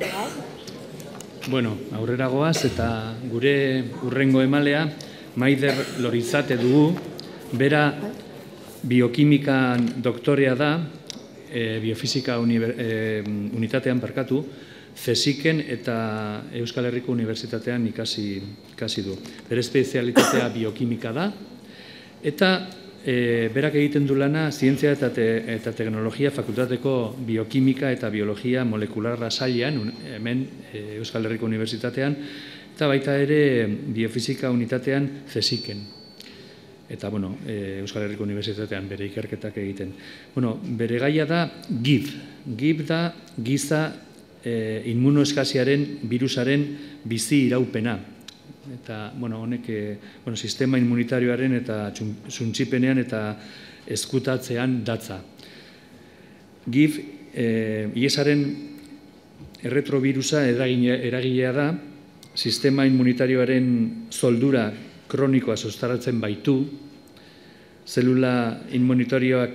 Bueno, aurrera goaz eta gure hurrengo emalea Maider Lorizate dugu, bera biokimikan doktorea da, biofisika unitatean barkatu, CSIC-en eta Euskal Herriko Unibertsitatean ikasi du. Bere espezialitatea biokimika da, eta berak egiten du lana Zientzia eta Teknologia Fakultateko Biokimika eta Biologia Molekularra sailean, hemen Euskal Herriko Unibertsitatean, eta baita ere biofisika unitatean CSIC-en. Eta, bueno, Euskal Herriko Unibertsitatean bere ikerketak egiten. Bueno, bere gaia da GIV. GIV da giza inmunoeskasiaren, birusaren bizi iraupena. Eta, bueno, honek sistema immunitarioaren eta suntsipenean eta eskutatzean datza. GIV, IESaren erretrobirusa eragilea da, sistema immunitarioaren zoldura kronikoa sostaratzen baitu, zelula immunitarioak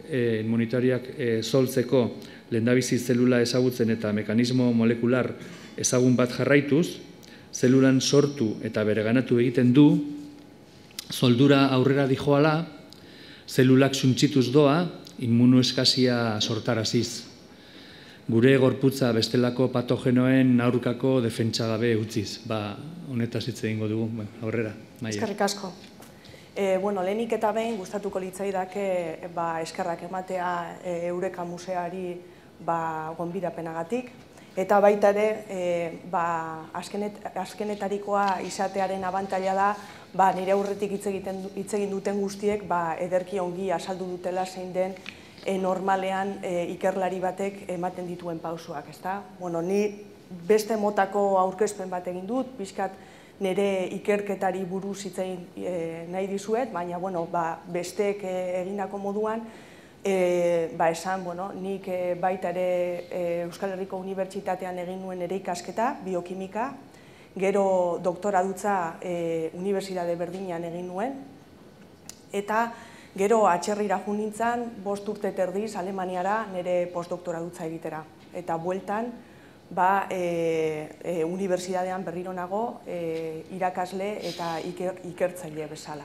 zoltzeko lehendabizi zelula ezagutzen eta mekanismo molekular ezagun bat jarraituz, zelulan sortu eta bereganatu egiten du, zoldura aurrera dijoala, zelulak suntsituz doa, immunoeskasia sortaraziz. Gure gorputza bestelako patogenoen aurkako defentsa gabe utziz. Honetaz hitz egingo dugu, aurrera. Eskerrik asko. Lehenik eta behin gustatuko litzaidake eskerrak ematea Eureka Museoari gonbidapenagatik. Eta baita ere, azkenetarikoa izatearen abantaila da, nire aurretik hitz egin duten guztiek ederki ongi azaldu dutela zein den normalean ikerlari batek ematen dituen pausoak, ezta? Ni beste motako aurkezpen bat egin dut, pixkat nire ikerketari buruz hitz egin nahi dizuet, baina besteek egindako moduan, esan, nik baita ere Euskal Herriko Unibertsitatean egin nuen ere ikasketa, biokimika, gero doktoradutza unibertsitate berdinean egin nuen, eta gero atxerrira jo nintzen, 5 urte terdiz Alemaniara nire postdoktoradutza egitera. Eta bueltan, unibertsitatean berriro nago irakasle eta ikertzaile bezala.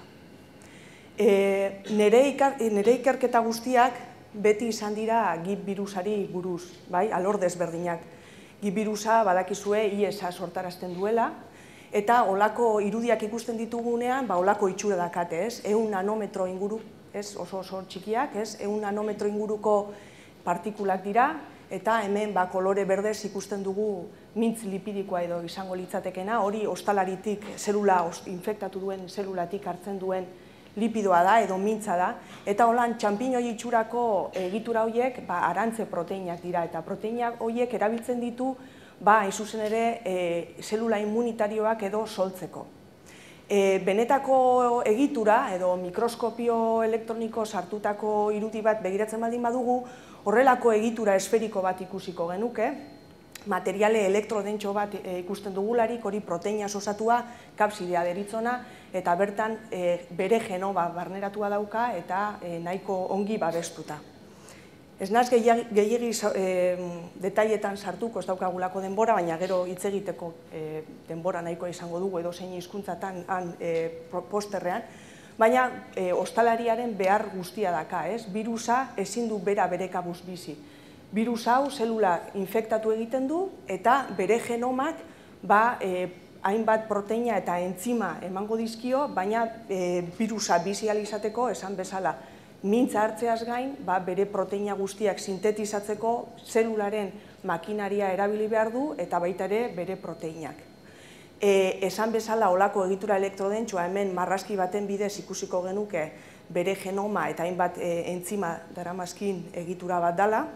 Nire ikerketa guztiak beti izan dira GIV birusari buruz, alor desberdinak. GIV birusa badakizue IESa sortarazten duela, eta olako irudiak ikusten ditugunean, olako itxura dakate, 100 nanometro inguru, oso txikiak, 100 nanometro inguruko partikulak dira, eta hemen kolore berdez ikusten dugu mintz lipidikoa edo izango litzatekena, hori ostalaritik, infektatu duen zelulatik hartzen duen lipidoa da edo mintza da, eta holan txanpiñoi itxurako egitura horiek arantze proteinak dira, eta proteinak horiek erabiltzen ditu hain zuzen ere zelula immunitarioak edo soltzeko. Benetako egitura edo mikroskopio elektroniko sartutako irudi bat begiratzen baldin badugu, horrelako egitura esferiko bat ikusiko genuke, materiale elektrodentxo bat ikusten dugularik, hori proteina osatua, kapsidea deritzona, eta bertan bere genoma barneratua dauka eta nahiko ongi babestuta. Ez naz gehiegi detailetan sartuko ez daukagulako denbora, baina gero hitz egiteko denbora nahikoa izango dugu edo zein hizkuntzatan posterrean, baina ostalariaren behar guztia daka, birusa ezin du bere kabuz bizi. Birus hau zelula infektatu egiten du eta bere genomak hainbat proteina eta entzima emango dizkio, baina birusa bizi ahal izateko esan bezala mintza hartzeaz gain, bere proteina guztiak sintetizatzeko zelularen makinaria erabili behar du eta baita ere bere proteinak. Esan bezala olako egitura elektrodentxoa hemen marrazki baten bidez ikusiko genuke bere genoma eta hainbat entzima daramazkin egitura bat dela,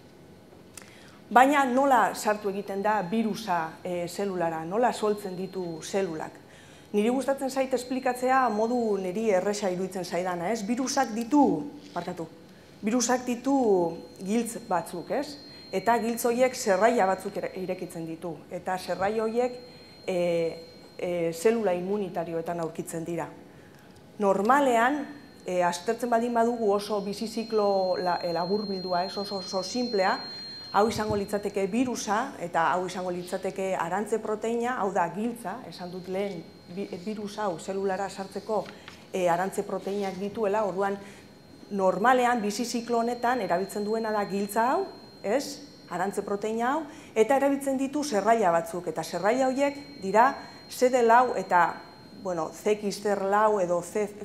baina nola sartu egiten da birusa zelulara, nola soltzen ditu zelulak. Niri gustatzen zait esplikatzea modu niri erresa iruditzen zaidana, Birusak ditu giltz batzuk, eta giltz horiek zerraia batzuk irekitzen ditu, eta zerrai horiek zelula immunitarioetan aurkitzen dira. Normalean, aztertzen baldin badugu oso biziziklo laburbildua, oso simplea, hau izango litzateke birusa, eta hau izango litzateke arantze proteina, hau da giltza, esan dut lehen birus hau zelulara sartzeko arantze proteinak dituela, orduan normalean bizi ziklo honetan erabiltzen duena da giltza hau, ez? Arantze proteina hau, eta erabiltzen ditu zerraila batzuk, eta zerraila horiek dira CD4 eta CXCR4 edo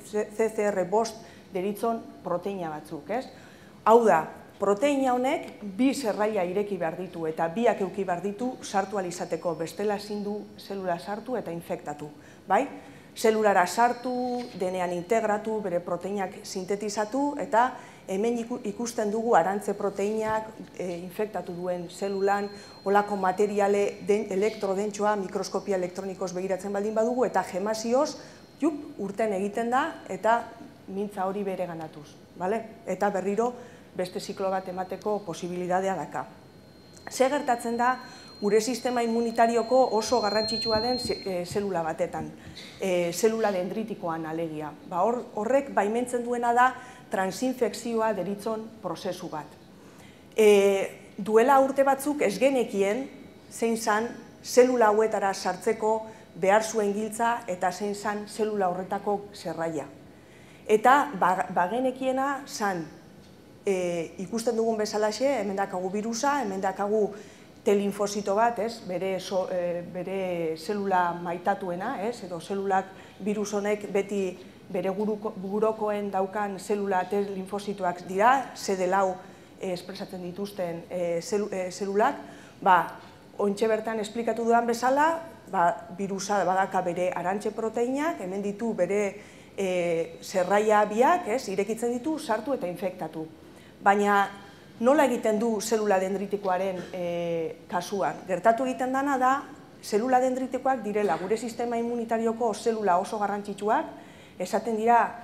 CCR5 deritzon proteina batzuk, ez? Hau da, proteina honek bi zerraila ireki behar ditu eta biak eduki behar ditu sartu ahal izateko, bestela ezin du zelula sartu eta infektatu, bai? Zelulara sartu, denean integratu, bere proteinak sintetizatu, eta hemen ikusten dugu arantze proteinak infektatu duen zelulan, olako materiale elektrodentsoa mikroskopia elektronikoz begiratzen baldin badugu, eta gemazioz, urten egiten da, eta mintza hori bere ganatuz, eta berriro beste ziklo bat emateko posibilitatea daka. Ze gertatzen da gure sistema immunitarioko oso garrantzitsua den zelula batetan, zelula dendritikoan alegia. Horrek baimentzen duena da transinfekzioa deritzon prozesu bat. Duela urte batzuk ez genekien zein zan zelula hauetara sartzeko behar zuen giltza eta zein zan zelula horretako zerraila. Eta bagenekiena zan ikusten dugun bezalaxe, hemen dakagu birusa, hemen dakagu T-linfosito bat, bere zelula maitatuena, edo zelulak birus honek beti bere burokoen daukan zelula T-linfositoak dira, CD4 espresatzen dituzten zelulak, ontxe bertan esplikatu dudan bezala, birusa badaka bere arantze proteinak, hemen ditu bere zerraila biak, irekitzen ditu, sartu eta infektatu. Baina nola egiten du zelula dendritikoaren kasuan? Gertatu egiten dana da, zelula dendritikoak direla gure sistema immunitarioko zelula oso garrantzitsuak, esaten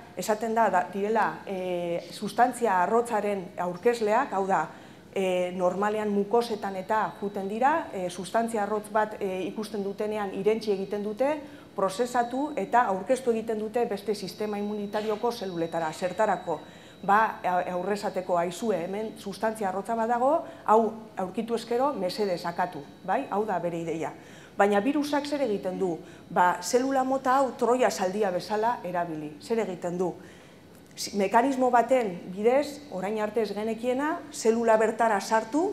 da direla sustantzia arrotzaren aurkezleak, hau da, normalean mukosetan eta juten dira, sustantzia arrotz bat ikusten dutenean irentsi egiten dute, prozesatu eta aurkeztu egiten dute beste sistema immunitarioko zeluletara, zertarako. Aurrezateko aizue hemen sustantzia arrotza badago, hau aurkitu eskero mesede sakatu, hau da bere ideia. Baina birusak zer egiten du? Zelula mota hau troia zaldia bezala erabili. Zer egiten du? Mekanismo baten bidez, orain arte ez genekiena, zelula bertara sartu,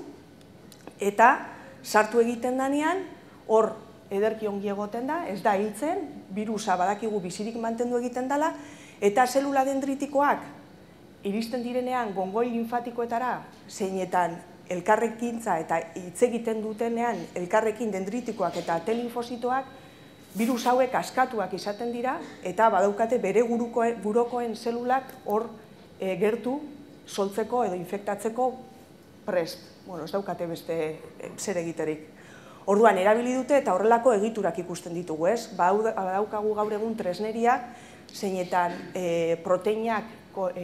eta sartu egiten danean, hor ederki ongi egoten da, ez da hiltzen, birusa badakigu bizirik mantendu egiten dela, eta zelula dendritikoak iristen direnean gongoi linfatikoetara, zeinetan elkarrekintza eta hitz egiten dutenean elkarrekin dendritikoak eta T-linfositoak, birus hauek askatuak izaten dira, eta badaukate bere burokoen zelulak hor gertu soltzeko edo infektatzeko prest. Ez daukate beste zer egiterik. Orduan, erabili dute eta horrelako egiturak ikusten ditugu, ez? Badaukagu gaur egun tresneriak, zeinetan proteinak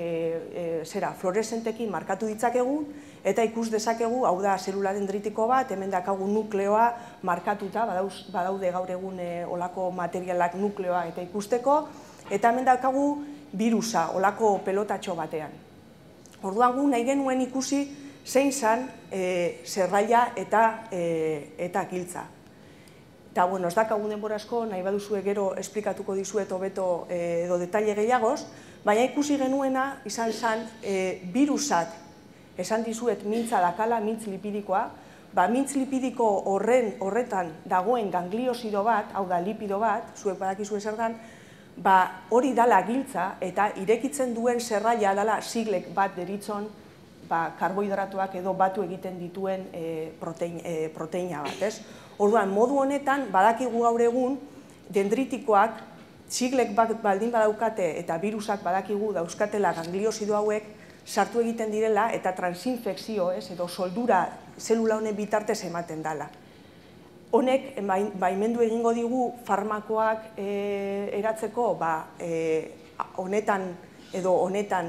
fluoreszentekin markatu ditzakegu, eta ikus dezakegu, hau da zelula dendritiko bat, hemen dakagu nukleoa markatuta, badaude gaur egun olako materialak nukleoa eta ikusteko, eta hemen dakagu birusa, olako pelotatxo batean. Orduan gu nahi genuen ikusi zein zan zerraila eta giltza. Eta, ez dakagu denbora asko, nahi baduzue gero esplikatuko dizuet hobeto edo detaile gehiagoz, baina ikusi genuena izan zan birusak, esan dizuet mintza dakala, mintz lipidikoa, mintz lipidiko horretan dagoen gangliosido bat, hau da lipido bat, zuek badakizue zer dan, hori dala giltza eta irekitzen duen zerraila dala siglek bat deritzon karbohidratuak edo batu egiten dituen proteina bat, ez? Orduan, modu honetan, badakigu gaur egun, dendritikoak, siglek bat baldin badaukate eta birusak badakigu dauzkatela gangliosido hauek sartu egiten direla eta transinfekzio, edo soldura zelula honen bitartez ematen dela. Honek, baimendu egingo digu farmakoak eratzeko, honetan edo honetan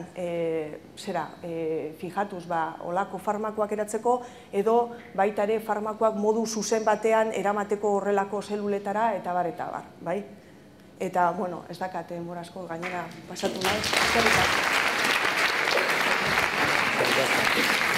fijatuz olako farmakoak eratzeko, edo baita ere farmakoak modu zuzen batean eramateko horrelako zeluletara eta bar. Eta, ez dakate morazko gainera pasatu nahi.